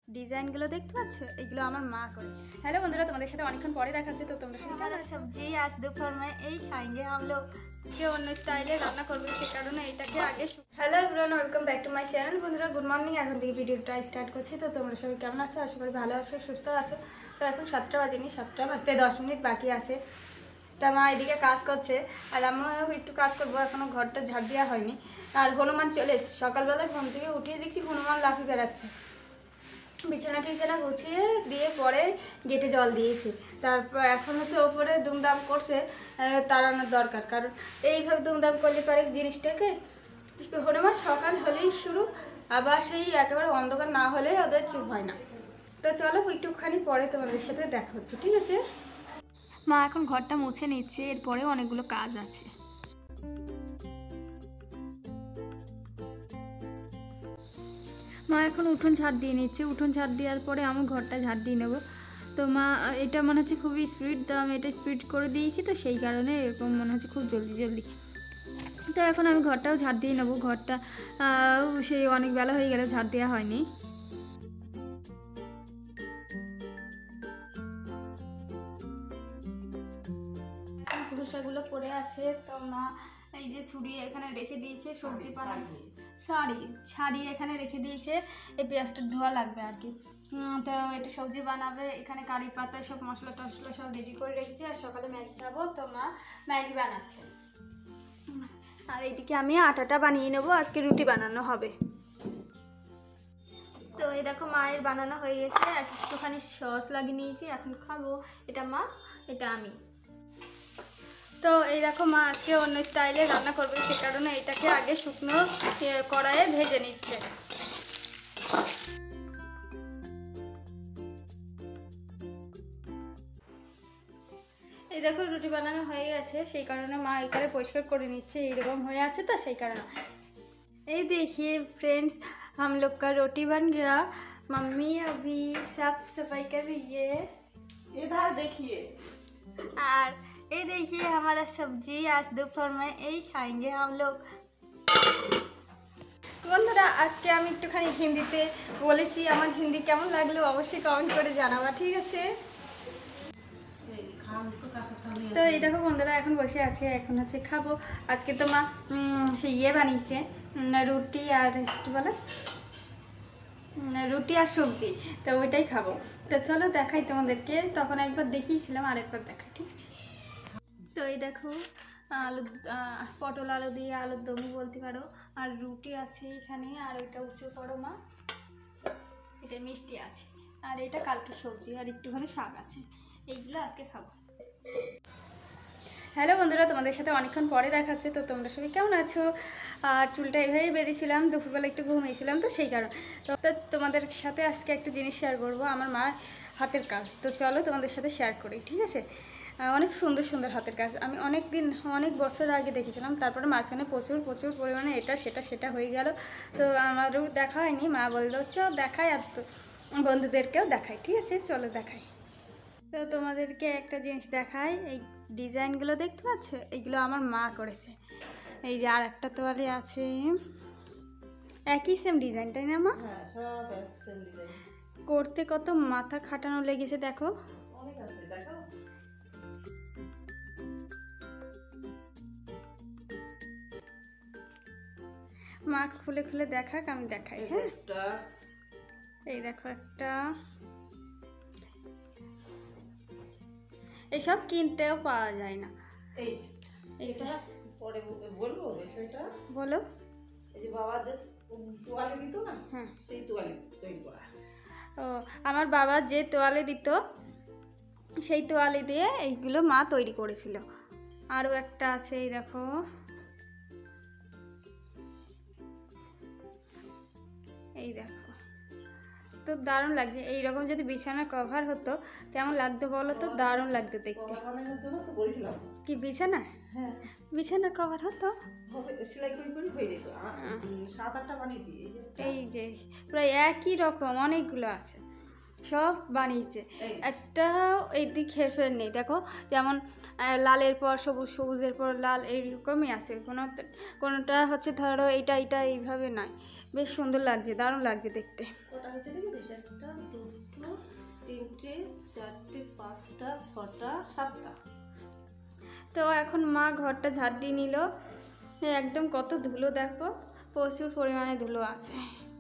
ডিজাইনগুলো দেখতে পাচ্ছ, এগুলো আমার মা করে। हेलो বন্ধুরা, তোমাদের সাথে অনেকক্ষণ পরে দেখা হচ্ছে। তো তোমরা সবাই কেমন সবজি आज दोपहर में यही खाएंगे हम लोग के অন্য স্টাইলে রান্না করবে, সে কারণে এটাকে আগে। Hello everyone, welcome back to my channel. বন্ধুরা গুড মর্নিং, এখন থেকে ভিডিওটা স্টার্ট করছি। তো তোমরা সবাই কেমন আছো? আশা করি ভালো আছো, সুস্থ আছো। তো এখন 7টা বাজেনি, 7টা বাজতে 10 মিনিট বাকি আছে। তা মা এদিকে কাজ করছে আর আমিও একটু কাজ করবো, এখনও ঘরটা ঝাড় দেওয়া হয়নি। আর হনুমান চলে এসছে, সকালবেলায় ঘুম থেকে উঠিয়ে দেখছি হনুমান লাফি বেড়াচ্ছে। বিছানা টিছানা গুছিয়ে দিয়ে পরে গেটে জল দিয়েছি। তারপর এখন হচ্ছে ওপরে দুমদাম করছে, তাড়ানোর দরকার, কারণ এইভাবে দুমদাম করলে পারে জিনিসটাকে হনুমান সকাল হলেই শুরু, আবার সেই একেবারে অন্ধকার না হলে ওদের চুপ হয় না। তো চলো একটুখানি পরে তোমাদের সাথে দেখা হচ্ছে, ঠিক আছে? মা এখন ঘরটা মুছে নিচ্ছে, এরপরেও অনেকগুলো কাজ আছে। মা এখন উঠোন ঝাড় দিয়ে নিচ্ছে, উঠোন ঝাড় দেওয়ার পরে আমি ঘরটা ঝাড় দিয়ে নেবো। তো মা এটা মনে হচ্ছে খুবই স্পিড, তো আমি এটা স্পিড করে দিয়েছি, তো সেই কারণে এরকম মনে হচ্ছে খুব জলদি জলদি। তো এখন আমি ঘরটাও ঝাড় দিয়ে নেবো। ঘরটা সেই অনেক বেলা হয়ে গেল, ঝাড় দেওয়া হয়নি। খোসাগুলো পড়ে আছে, তো মা এই যে ছুরি এখানে রেখে দিয়েছে, সবজি বানাবে ছাড়িয়ে এখানে রেখে দিয়েছে। এই পেঁয়াজটা ধোয়া লাগবে আর কি। তো এটা সবজি বানাবে, এখানে কারি পাতা সব মশলা টশলা সব রেডি করে রেখেছি। আর সকালে ম্যাগি খাবো, তো মা ম্যাগি বানাচ্ছে। আর এইদিকে আমি আটাটা বানিয়ে নেবো, আজকে রুটি বানানো হবে। তো এই দেখো মায়ের বানানো হয়ে গেছে, একটুখানি সস লাগিয়ে নিয়েছি, এখন খাবো। এটা মা, এটা আমি। তো এই দেখো মা আজকে অন্য স্টাইলে রান্না করবে, সে কারণে এটাকে আগে শুকনো কড়াইয়ে ভেজে নিচ্ছে। এই দেখো রুটি বানানো হয়ে গেছে, সেই কারণে মা এখানে পরিষ্কার করে নিচ্ছে। এইরকম হয়ে আছে তো সেই কারণে। এই देखिए फ्रेंड्स, हम लोग का रोटी बन गया। मम्मी अभी साफ सफाई कर रही है, इधर देखिए। और ये देखिए हमारा सब्जी आज दोपहर में यही खाएंगे हम लोग। বন্ধুরা আজকে আমি একটুখানি হিন্দিতে বলেছি, আমার হিন্দি কেমন লাগলো অবশ্যই কমেন্ট করে জানাবা, ঠিক আছে? তো এই দেখো বন্ধুরা এখন বসে আছে, এখন হচ্ছে খাবো। আজকে তো মা সে ইয়ে বানিয়েছে, রুটি আর কি বলে, রুটি আর সবজি, তো ওইটাই খাবো। তো চলো দেখাই তোমাদেরকে, তখন একবার দেখিয়েছিলাম, আরেকবার দেখাই, ঠিক আছে? তো এই দেখো আলু, পটল আলু দিয়ে আলুর দমই বলতে পারো। আর রুটি আছে এখানে, আর ওইটা উঁচু করো মা, এটা মিষ্টি আছে, আর এটা কালকে সবজি, আর একটুখানি শাক আছে। এইগুলো আজকে খাবো। হ্যালো বন্ধুরা, তোমাদের সাথে অনেকক্ষণ পরে দেখা হচ্ছে। তো তোমরা সবাই কেমন আছো? আর চুলটা এভাবেই বেঁধেছিলাম, দুপুরবেলা একটু ঘুমিয়েছিলাম, তো সেই কারণ। তো তোমাদের সাথে আজকে একটা জিনিস শেয়ার করবো, আমার মার হাতের কাজ। তো চলো তোমাদের সাথে শেয়ার করি, ঠিক আছে? অনেক সুন্দর সুন্দর হাতের কাজ আমি অনেক বছর আগে দেখেছিলাম, তারপরে মাঝখানে প্রচুর পরিমাণে এটা সেটা হয়ে গেল। তো আমারও দেখা হয়নি। মা বললো চ দেখাই, আর তো বন্ধুদেরকেও দেখাই, ঠিক আছে? চলো দেখাই। তো তোমাদেরকে একটা জিনিস দেখাই, এই ডিজাইনগুলো দেখতে পাচ্ছ, এইগুলো আমার মা করেছে। এই যে আর একটা তোয়ালে আছে, একই সেম ডিজাইন, তাই না মা? হ্যাঁ, সব এক সেম ডিজাইন। করতে কত মাথা খাটানো লেগেছে দেখো। অনেক আছে, দেখো। মা খুলে খুলে দেখাক, আমি দেখাই। হ্যাঁ, এই দেখো একটা, এসব কিনতেও পাওয়া যায় না। এইটা পরে বলবো বিষয়টা, বলো। এই যে বাবা যে তোয়ালে দিত না, হ্যাঁ, সেই তোয়ালে তৈরি করা। ও আমার বাবা যে তোয়ালে দিত, সেই তোয়ালে দিয়ে এইগুলো মা তৈরি করেছিল। আরও একটা আছে, এই দেখো, এই দেখো, তো দারুণ লাগছে। এইরকম যদি বিছানার কভার হতো কেমন লাগতো বলো তো? দারুণ লাগতো দেখতে। কি বিছানা? হ্যাঁ, বিছানার কভার হতো, সেলাই করে হয়ে যেত। 7-8টা বানিয়েছি। এই যে প্রায় একই রকম অনেকগুলো আছে, সব বানিয়েছে। একটা এইদিক হেরফের নেই, দেখো যেমন লালের পর সবুজ, সবুজের পর লাল, এইরকমই আছে। কোনোটা হচ্ছে ধরো এইটা এইভাবে নয়, বেশ সুন্দর লাগছে, দারুণ লাগছে দেখতে। কটা হয়েছে দেখেছিস? 1 2 3 4 5 6 7টা। তো এখন মা ঘরটা ঝাড় দিয়ে নিল। একদম কত ধুলো দেখো, প্রচুর পরিমাণে ধুলো আছে।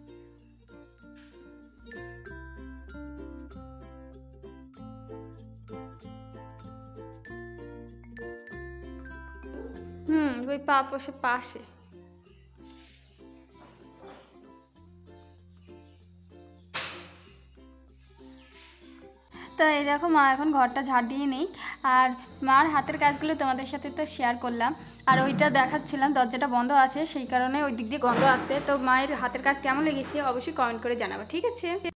ওই পাশে তো এই দেখো মা এখন ঘরটা ঝাড় দিয়ে নেই। আর মার হাতের কাজগুলো তোমাদের সাথে তো শেয়ার করলাম। আর ওইটা দেখাচ্ছিলাম, দরজাটা বন্ধ আছে, সেই কারণে ওই দিক দিয়ে গন্ধ আসছে। তো মায়ের হাতের কাজ কেমন লেগেছে অবশ্যই কমেন্ট করে জানাবো, ঠিক আছে?